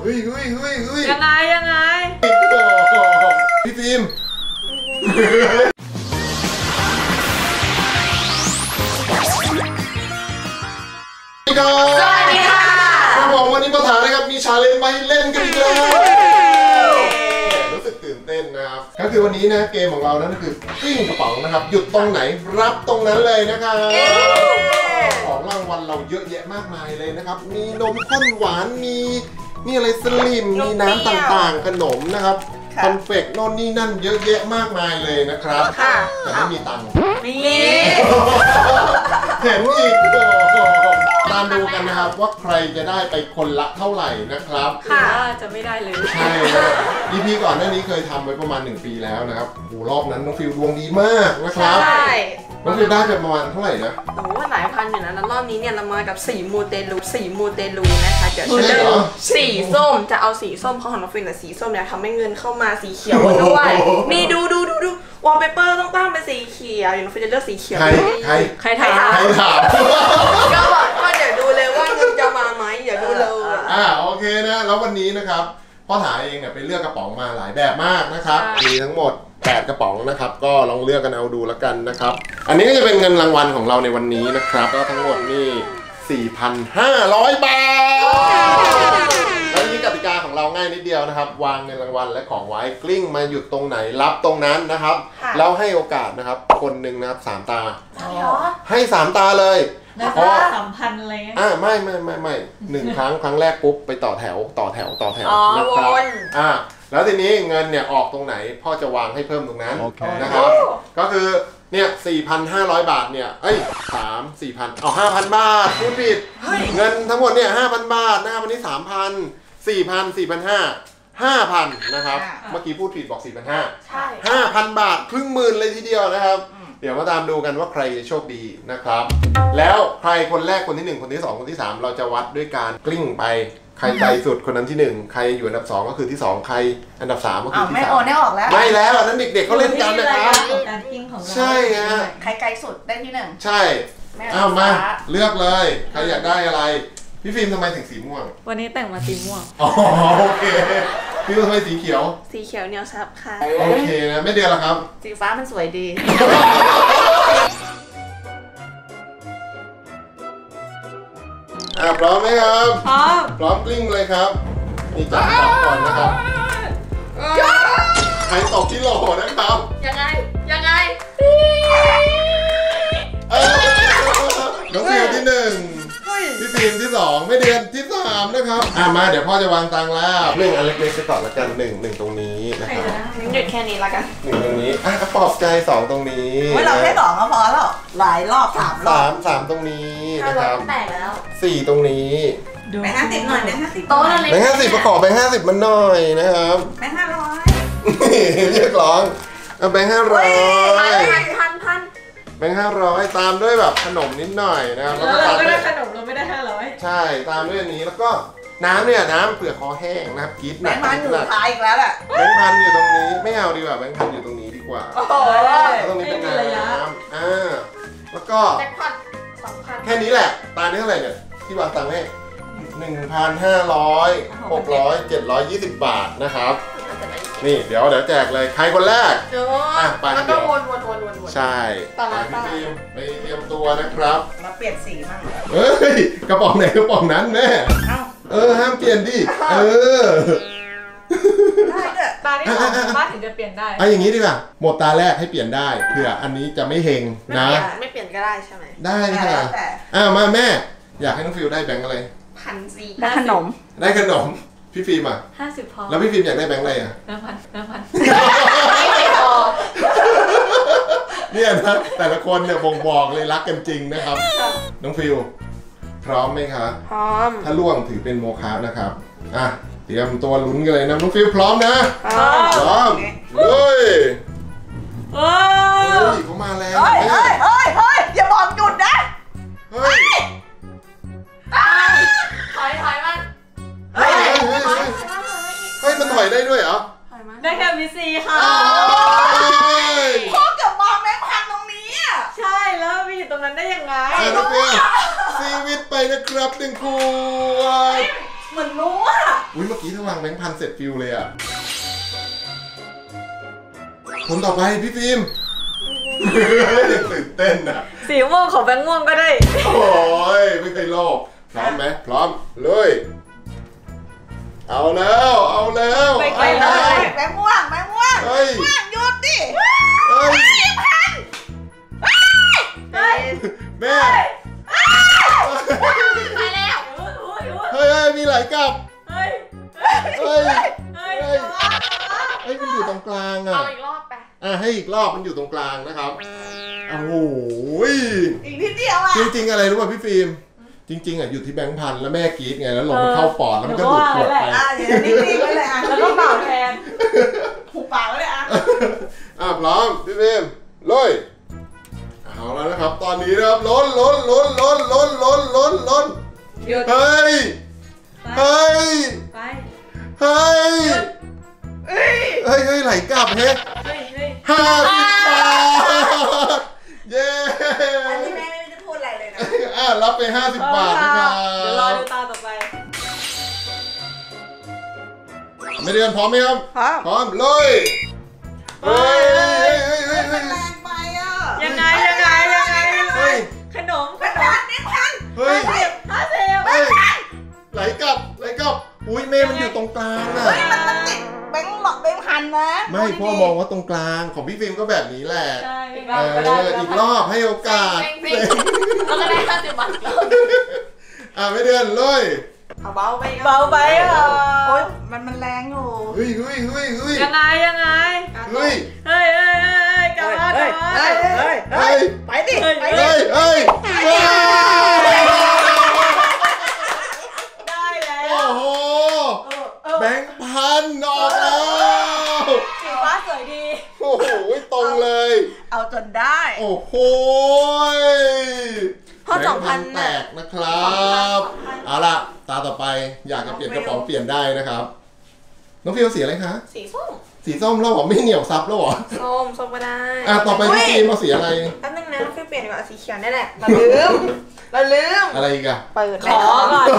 เฮ้ยยังไงพี่ฟิล์มสวัสดีค่ะครับผมวันนี้พ่อถานะครับมีชาเลนจ์มาให้เล่นกันอีกแล้วรู้สึกตื่นเต้นนะครับก็คือวันนี้นะเกมของเรานั่นก็คือปิ้งกระป๋องนะครับหยุดตรงไหนรับตรงนั้นเลยนะครับของรางวัลเราเยอะแยะมากมายเลยนะครับมีนมข้นหวานมีอะไรสลิมมีน้ำต่างๆขนมนะครับคอนเฟกต์โน่นนี่นั่นเยอะแยะมากมายเลยนะครับแต่ไม่มีตังค์มีเห็นอีกตามดูกันนะครับว่าใครจะได้ไปคนละเท่าไหร่นะครับค่ะจะไม่ได้เลยใช่นะ EP ก่อนหน้านี้เคยทำไว้ประมาณ1 ปีแล้วนะครับโอ้รอบนั้นน้องฟิวดวงดีมากนะครับใช่น้องฟิวได้ประมาณเท่าไหร่นะโอ้หลายพันอยู่นะแล้วรอบนี้เนี่ยเรามากับสีมูเตลูนะคะเดี๋ยวฉันจะสีส้มจะเอาสีส้มเพราะของน้องฟิวเนี่ยสีส้มเนี่ยทำให้เงินเข้ามาสีเขียวด้วยนี่ดูวอลเปเปอร์ต้องตั้งเป็นสีเขียวอย่างน้องฟิวจะเลือกสีเขียวใครถามก็เดี๋ยวดูเลยว่าเงินจะมาไหมเดี๋ยวดูเลยโอเคนะแล้ววันนี้นะครับพ่อถาเองเนี่ยไปเลือกกระป๋องมาหลายแบบมากนะครับมีทั้งหมด8 กระป๋องนะครับก็ลองเลือกกันเอาดูแล้วกันนะครับอันนี้ก็จะเป็นเงินรางวัลของเราในวันนี้นะครับก็ทั้งหมดนี่ 4,500 บาทแล้วนี่กติกาของเราง่ายนิดเดียวนะครับวางเงินรางวัลและของไว้กลิ้งมาหยุดตรงไหนรับตรงนั้นนะครับแล้วให้โอกาสนะครับคนหนึ่งนะครับ3 ตาให้3 ตาเลยแล้วก็3,000อะไรเงี้ยไม่1 ครั้งแรกปุ๊บไปต่อแถวนะครับแล้วทีนี้เงินเนี่ยออกตรงไหนพ่อจะวางให้เพิ่มตรงนั้นนะครับก็คือเนี่ย 4,500 บาทเนี่ย4,000เอา 5,000 บาทพูดผิดเงินทั้งหมดเนี่ย 5,000 บาทนะครับวันนี้ 3,000 4,000 5,000นะครับเมื่อกี้พูดผิดบอก 4,500 ใช่ 5,000 บาทครึ่งหมื่นเลยทีเดียวนะครับเดี๋ยวมาตามดูกันว่าใครจะโชคดีนะครับแล้วใครคนแรกคนที่1คนที่2คนที่3เราจะวัดด้วยการกลิ้งไปใครใจสุดคนนั้นที่1ใครอยู่อันดับ2ก็คือที่2ใครอันดับ3ก็คือที่3 ไม่โอนได้ออกแล้วไม่แล้วอันนั้นเด็กๆเขาเล่นกันนะครับใช่ฮะใครไกลสุดได้ที่1 ใช่มาเลือกเลยใครอยากได้อะไรพี่ฟิล์มทำไมถึงสีม่วงวันนี้แต่งมาสีม่วงโอเคพี่ทำไมสีเขียวเหนียวซับค่ะโอเคนะไม่เดือนละครับสีฟ้ามันสวยดีพร้อมไหมครับพร้อมกลิ้งเลยครับนี่จับก่อนนะครับใครตกที่โหลนะครับยังไงน้องฟิวที่1พี่ฟิล์มที่2ไม่เดือนที่3นะครับมาเดี๋ยวพ่อจะวางตังค์แล้ว1อันเล็กๆไปก่อนละกัน1ตรงนี้นะครับหยุดแค่นี้ละกัน 1ตรงนี้ปลอบใจ2ตรงนี้ไม่เราแค่2ก็พอแล้วหลายรอบ3 รอบ 3ตรงนี้นะครับแตกแล้ว 4ตรงนี้แบงค์50หน่อยแบงค์50 โต๊ะอะไรแบงค์50ประกอบแบงค์50มันหน่อยนะครับแบงค์500 เรียกร้องแบงค์500 พันแบงค์500ตามด้วยแบบขนมนิดหน่อยนะครับแล้วเราไม่ได้ขนมเราไม่ได้500 ใช่ตามด้วยอันนี้แล้วก็น้ำเนี่ยน้ำเผื่อคอแห้งนะครับกินแบงค์พันอยู่ท้ายอีกแล้วแหละแบงค์พันอยู่ตรงนี้ไม่เอาดีกว่าแบงค์พันอยู่ตรงนี้ดีกว่าตรงนี้เป็นน้ำแล้วก็แค่นี้แหละตานี้เท่าไหร่เนี่ยที่วางตังค์ให้1,500 600 720 บาทนะครับนี่เดี๋ยวแจกเลยใครคนแรกไปแล้วก็วนใช่พี่ฟิล์มไปเตรียมตัวนะครับมาเปลี่ยนสีมั่งเฮ้ยกระป๋องไหนกระป๋องนั้นแม่ห้ามเปลี่ยนดิตาที่2บ้านถึงจะเปลี่ยนได้อย่างนี้ดีกว่าหมดตาแรกให้เปลี่ยนได้เผื่ออันนี้จะไม่เฮงนะไม่เปลี่ยนก็ได้ใช่ไหมได้ค่ะมาแม่อยากให้น้องฟิวได้แบงค์อะไร 1,400ได้ขนมพี่ฟิล์ม 50พอแล้วพี่ฟิล์มอยากได้แบงค์อะไรแบงค์พันไม่พอเนี่ยนะแต่ละคนเนี่ยบ่งบอกเลยรักกันจริงนะครับน้องฟิวพร้อมไหมคะพร้อมถ้าล่วงถือเป็นโมฆะนะครับเตรียมตัวลุ้นกันเลยนะน้องฟิวพร้อมนะพร้อมเฮ้ยเขามาแล้วเฮ้ยอย่าบอกหยุดนะเฮ้ยถอยมันเฮ้ยมันถอยได้ด้วยเหรอได้แค่วิซีค่ะพ่อเกือบมองแบงค์พันตรงนี้ใช่แล้วมีอยู่ตรงนั้นได้ยังไงน้องฟิวซีวิตไปนะครับ1 ขวดเหมือนรู้อ่ะอุ้ยเมื่อกี้ถ้าวางแบงค์พันเสร็จฟิลเลยอ่ะคนต่อไปพี่ฟิล์มตื่นเต้นอ่ะสีม่วงของแบงค์ม่วงก็ได้โอ้ยไม่เคยโลภพร้อมไหมพร้อมเลยเอาแล้วเอาแล้วไปเลยแบงค์ม่วงแบงค์ม่วงเฮ้ยม่วงหยุดดิเฮ้ยเฮ้ยแม่ไปแล้วเฮ้ยมีหลายกับเฮ้ยเฮ้ยเฮ้ยเฮ้ยเฮ้ยมันอยู่ตรงกลางอ่ะเอาอีกรอบไปให้อีกรอบมันอยู่ตรงกลางนะครับโอ้โหอีกนิดเดียวอ่ะจริงๆอะไรรู้ป่ะพี่ฟิล์มจริงๆอ่ะอยู่ที่แบงค์พันแล้วแม่กรี๊ดไงแล้วลงมาเข้าปอดแล้วมันก็ดูดขวดไปเดี๋ยวนิ่งๆไว้เลยอ่ะแล้วก็เป่าแทนหูปากไว้เลยอ่ะพร้อมพี่ฟิล์มลุยเอาแล้วนะครับตอนนี้นะครับล้นเฮ้ยเฮ้ยไปเฮ้ยเฮ้ยเฮ้ยไหลกลับเฮ้ยเฮ้ย 50 บาทเย้อันนี้แม่ไม่ได้พูดอะไรเลยนะรับไป50 บาทนะครับเดี๋ยวรอดูตาต่อไปไม่เดือนพร้อมไหมครับ พร้อมลุยเฮ้ยมันแรงไปอ่ะยังไงเฮ้ยขนมแบงค์พันแบงค์พันเฮ้ย 50 เฮ้ยไหลกลับอุ้ยเมย์มันอยู่ตรงกลางอ่ะเฮ้ยมันติดแบงค์หลอกแบงค์พันนะไม่พ่อมองว่าตรงกลางของพี่ฟิล์มก็แบบนี้แหละใช่อีกเอรอบก็ได้ออีกรอบให้โอกาสแล้วก็ได้50 บาทไม่เดือนเลยเอาเบาไปเบาไปอ่ะโอ๊ยมันแรงอยู่เฮ้ยยังไงเฮ้ยเฮ้ยกลับมาไปดิไปดิเฮ้ยได้แล้โอ้วโหแบงค์พันออกแล้วสีฟ้าสวยดีโอ้โหตรงเลยเอาจนได้โอ้โหเพราะแบงค์พันแตกนะครับเอาล่ะตาต่อไปอยากจะเปลี่ยนกระป๋องเปลี่ยนได้นะครับน้องฟิวสีอะไรคะสีส้มสีส้มแล้วเหรอไม่เหนียวซับแล้วเหรอส้มก็ได้ต่อไปพี่ฟิล์มเอาสีอะไรแป๊บนึงนะฟิวเปลี่ยนดีกว่าสีเขียวนี่แหละเราลืมอะไรอีกอะเปิดขอก่อน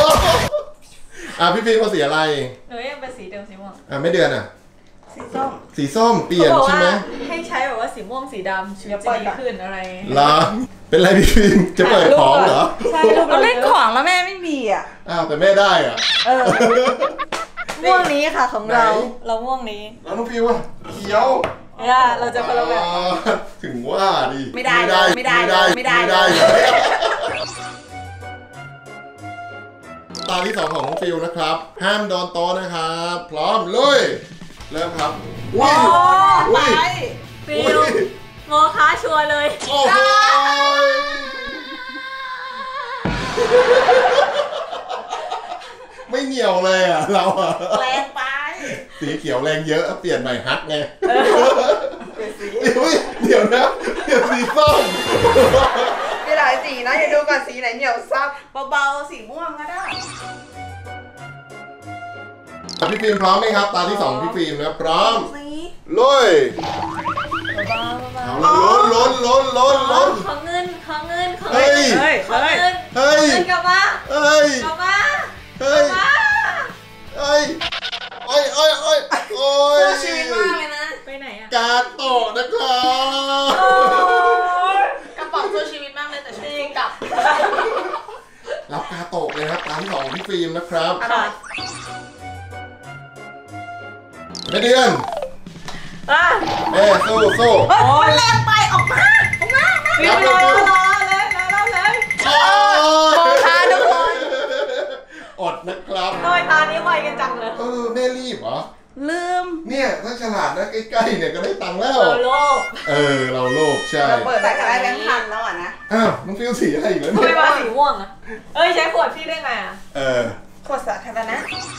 พี่ฟิล์มเอาสีอะไรหนูยังเป็นสีเดิมสีม่วงไม่เดือนอะสีส้มสีส้มเปลี่ยนใช่ไหมให้ใช้แบบว่าสีม่วงสีดำชีวิตจะดีขึ้นอะไรเหรอเป็นไรพี่ฟิล์มจะเปิดของเหรอใช่ลูกเราเล่นของแล้วแม่ไม่มีอ่ะแต่แม่ได้อะม่วงนี้ค่ะของเราไหนเราม่วงนี้แล้วน้องฟิวอะเขียวเราจะคนละแบบถึงว่าดิไม่ได้ตาที่2ของน้องฟิวนะครับห้ามโดนโต๊ะนะครับพร้อมลุยเริ่มครับอุ้ยไปฟิวงอค้าชัวร์เลยโอ้โหไม่เหนียวเลยอ่ะเราอ่ะแรงไปสีเขียวแรงเยอะเปลี่ยนใหม่ฮักไงเดี๋ยวนะเดี๋ยวสีส้มมีหลายสีนะอย่าดูก่อนสีไหนเหนียวซับเบาๆสีม่วงก็ได้พี่ฟิล์มพร้อมไหมครับตาที่2พี่ฟิล์มนะพร้อมสีลุยเบาเอาละล้นขอเงินเฮ้ยขอเงินเฮ้ยกลับมาเฮ้ยกลับมาเฮ้ยเฮ้ยโอ้ยชีวิตมากเลยนะไปไหนอะการโตะนะครับกระป๋องสู้ชีวิตมากเลยแต่ชีวิตกลับรับกาโตะเลยครับตาที่2พี่ฟิล์มนะครับแม่เดือนแม่สู้มันแรงไปออกมารับรอเร็วเลยๆค่ะทุกคนอดนะครับทำไมตานี้ไวกันจังเลยแม่รีบเหรอลืมเนี่ยถ้าฉลาดนะใกล้ๆเนี่ยก็ได้ตังค์แล้วโลกเราโลภใช่เปิดได้ก็ได้แบงค์พันแล้วอ่ะนะน้องฟิวสีอะไรอีกแล้วทำไมเนี่ยมาสีม่วงอะใช้ขวดพี่ได้ไงอะขวดสาธารณะ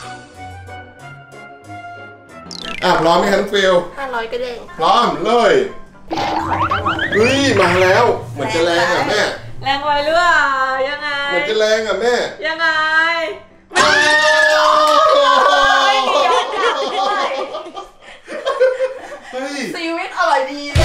พร้อมไหมครับน้องฟิว 500ก็ได้พร้อมเลยเฮ้ยมาแล้วเหมือนจะแรงอ่ะแม่แรงไวหรือเปล่ายังไงเหมือนจะแรงอ่ะแม่ยังไงเฮ้ยชีวิตอร่อยดีเลย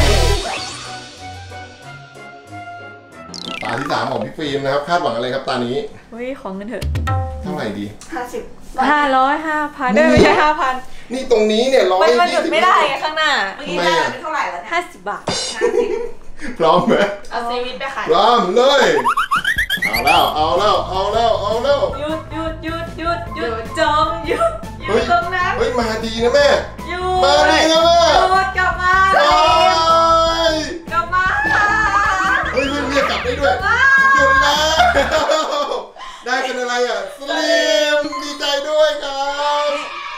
ตาที่3ของพี่ฟิล์มนะครับคาดหวังอะไรครับตานี้เฮ้ยของเงินเถอะทำไมาไหร่ดี 50 500 5,000ด้วยไม่ใช่5,000 นี่ตรงนี้เนี่ย120 มันหยุดไม่ได้ไงข้างหน้าเมื่อกี้ได้ไปเท่าไหร่แล้วเนี่ย 50 บาทพร้อมไหมเอาซีวิตไปขายพร้อมเลยเอาแล้วหยุดจงหยุดตรงนั้นเฮ้ยมาดีนะแม่หยุมาดีนะแม่กลับมาเฮ้ยกลับมาเฮ้ยเรียกกลับได้ด้วยหยุดแล้วได้เป็นอะไรอ่ะสลิมดีใจด้วยครับ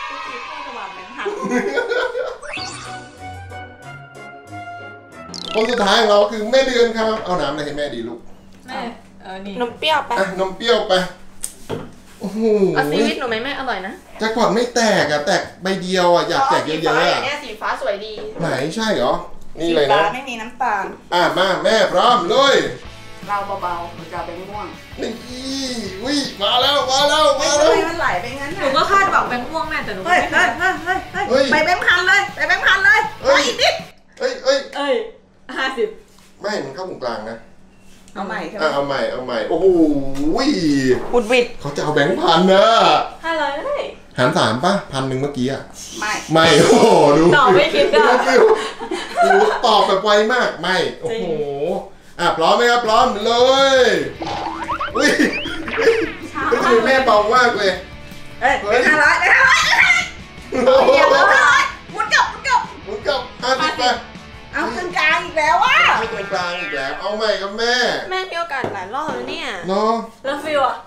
คนสุดท้ายของเราคือแม่เดือนครับเอาน้ำอะไรให้แม่ดีลูกแม่นี่นมเปรี้ยวไปอ่ะนมเปรี้ยวไปโอ้โหเอาซีวิตหนูไหมแม่อร่อยนะแจ็คพอตไม่แตกอ่ะแตกใบเดียวอ่ะอยากแจกเยอะๆอ่ะเนี่ยสีฟ้าสวยดีไหนใช่เหรอนี่เลยสีนะฟ้าไม่มีน้ำตาลมาแม่พร้อมเลยเราเบาๆมันจะเป็นม่วงนี่อุ้ยมาแล้วทำไมมันไหลไปงั้นหนูก็คาดหวังแบงค์ม่วงแม่แต่หนูเฮ้ยไม่ไปแบงค์พันเลยไปแบงค์พันเลยไปอีกนิดเอ้ย 50 ไม่มันเข้าตรงกลางนะเอาใหม่ใช่ไหมเอาใหม่โอ้โหบุดวิดเขาจะเอาแบงค์พันนะ 500ได้หาร3ป่ะ1,000เมื่อกี้อ่ะไม่โอ้โหดูตอบไม่คิดอ่ะดูตอบแบบไวมากไม่โอ้โหพร้อมไหมครับพร้อมเลยอุ้ยก็คือแม่เบามากเลยเอ้ยไป500 โอ้โหหมุนกลับหมุนกลับ50ไปเอาตรงกลางอีกแล้วว่ะไม่ตรงกลางอีกแล้วเอาใหม่กับแม่แม่มีโอกาสหลายรอบแล้วเนี่ยเนาะแล้วฟิวอ่ะ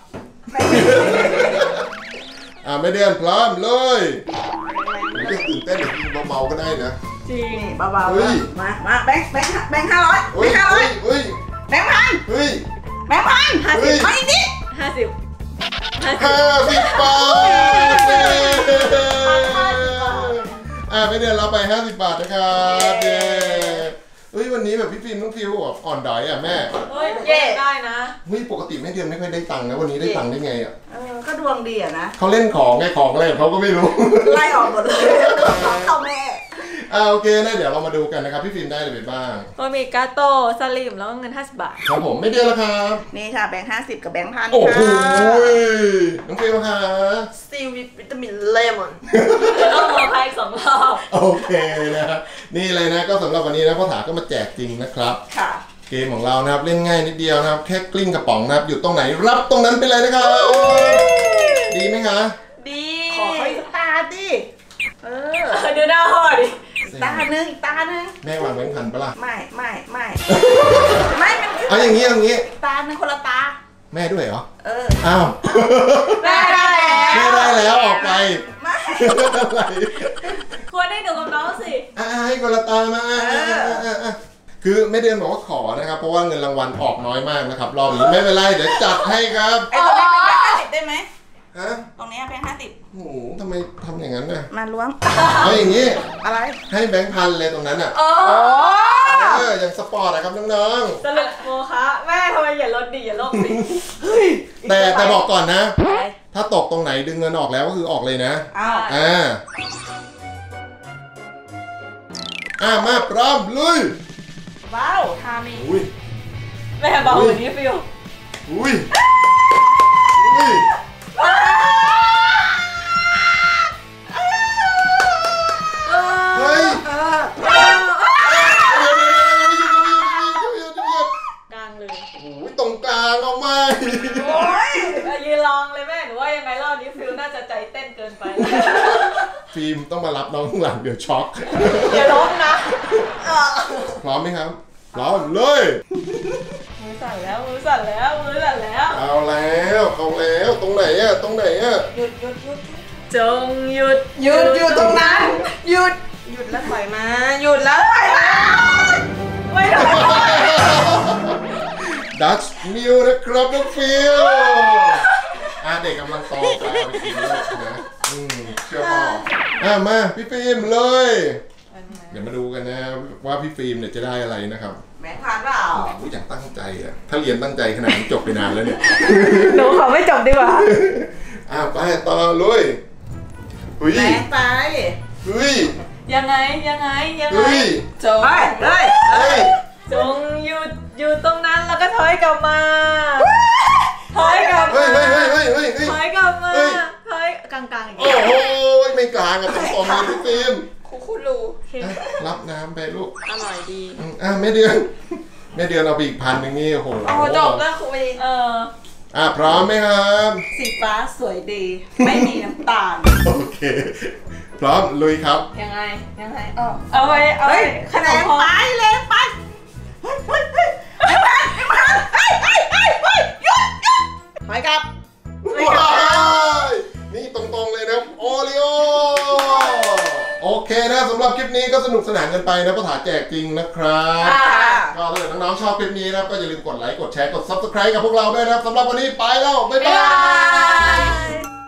ไม่เดือนพร้อมเลยไม่ได้ตื่นเต้นหรือกินเบาๆก็ได้นะจริงเบาๆมาแบงค์500แบงค์500แบงค์พันเฮ้ยแบงค์พัน 50 มาอีกนิด 50 บาทไม่เดือนเราไป50 บาทนะครับเย้เฮ้ยวันนี้แบบพี่ฟิล์มน้องฟิวอ่อนดอยอ่ะแม่เฮ้ยได้นะเฮ้ยปกติแม่เดือนไม่ค่อยได้ตังค์นะวันนี้ได้ตังค์ได้ไงอ่ะก็ดวงดีอะนะเขาเล่นของไงของอะไรของเขาก็ไม่รู้ไล่ออกหมดเลยเข้าแม่โอเคนะเดี๋ยวเรามาดูกันนะครับพี่ฟิล์มได้อะไรไปบ้างก็มีกาโต้สลิมแล้วก็เงิน50 บาทครับผมไม่เดือนละครับนี่ค่ะแบงค์50กับแบงค์พันโอ้โหค่ะน้องฟิล์มค่ะซีวิตวิตามินเลมอนต้องรอใคร2 รอบโอเคนะฮะนี่เลยนะก็สำหรับวันนี้นะพ่อถาก็มาแจกจริงนะครับค่ะเกมของเรานะครับเล่นง่ายนิดเดียวนะครับแค่กลิ้งกระป๋องนะครับอยู่ตรงไหนรับตรงนั้นไปเลยนะครับดีไหมคะดีขอเขาอีกตาดิดูหน้าห่อดิตาหนึ่งตาหนึ่งแม่วางแบงค์พันปะล่ะไม่มันคือเอาอย่างนี้ตาหนึ่งคนละตาแม่ด้วยเหรออ้าวแม่ได้แม่ได้แล้วออกไปไม่อะไรควรได้หนูกับน้องสิให้คนละตามาคือแม่เดือนบอกว่าขอนะครับเพราะว่าเงินรางวัลออกน้อยมากนะครับรอบนี้ไม่เป็นไรเดี๋ยวจัดให้ครับไอ้ตรงนี้เป็นแบงค์50ได้ไหมฮะตรงนี้เป็น50 โอ้โหทำไมทำอย่างนั้นน่ะมาล้วงเอาอย่างนี้อะไรให้แบงค์พันเลยตรงนั้นอ่ะโอ้อย่างสปอร์ตนะครับน้องสรุปโมคะแม่ทำไมอย่าลดดิอย่าลบสิๆแต่บอกก่อนนะ ถ้าตกตรงไหนดึงเงินออกแล้วก็คือออกเลยนะอ้าวมาพร้อมลุยว้าวทามีอุ้ยแม่เบากว่านี้ฟิวอุ้ยเฮ้ยกลางเลยโอ้ยตรงกลางเอาไหมโอ้ยยืนลองเลยแม่หนูว่ายังไงรอบนี้ฟิวน่าจะใจเต้นเกินไปฟิล์มต้องมารับน้องข้างหลังเดี๋ยวช็อกอย่าล้มนะพร้อมไหมครับพร้อมเลยมือสั่นแล้วมือสั่นแล้วมือสั่นแล้วเอาแล้วตรงไหนอะหยุดจงหยุดอยู่ตรงนั้นหยุดแล้วถอยมาหยุดแล้วถอยมาไม่ได้ดัชมิวนะครับน้องฟิลเด็กกำลังโตไปเอาไปกินเลยนะเชื่อพ่อมาพี่ฟิล์มเลย เดี๋ยวมาดูกันนะว่าพี่ฟิล์มเนี่ยจะได้อะไรนะครับแบงค์พันเปล่าอยากตั้งใจอะถ้าเรียนตั้งใจขนาดนี้จบไปนานแล้วเนี่ยหนูขอไม่จบดีกว่าไปต่อเลยเฮ้ยแบงค์ไปเฮ้ยยังไงเฮ้ยจบไปเลยเฮ้ยจงหยุดอยู่ตรงนั้นแล้วก็ถอยกลับมา ถถอยกลับเฮ้มายเฮ้ยเฮ้ยเฮ้ยเฮ้ยถอยกลับมาเฮ้ยถอยกลางๆอย่างโอ้เงี้ยโหไม่กลางอะตรงๆเลยพี่ฟิล์มคูรูอ่ะรับน้ำไปลูกอร่อยดีแม่เดือนเอาไปอีก1,000นึงนี่โอ้โหโอ้จบแล้วครูบีพร้อมไหมครับสีฟ้าสวยดี ไม่มีน้ำตาลโอเค พร้อมลุยครับยังไงเอาไว้เฮ้ยขนแรมงพอไปแรงไปเฮ้ยเฮ้ยเฮ้ยไอ้พันเฮ้ยเฮ้ยเฮ้ยเฮ้ยหยุดถอยกลับว้ายนี่ตรงๆเลยนะโอริโอโอเคนะสำหรับคลิปนี้ก็สนุกสนานกันไปนะภาษาแจกจริงนะครับก็ถ้าเกิดน้องๆชอบคลิปนี้นะครับก็อย่าลืมกดไลค์กดแชร์กด Subscribe กับพวกเราด้วยนะครับสำหรับวันนี้ไปแล้วบ๊ายบาย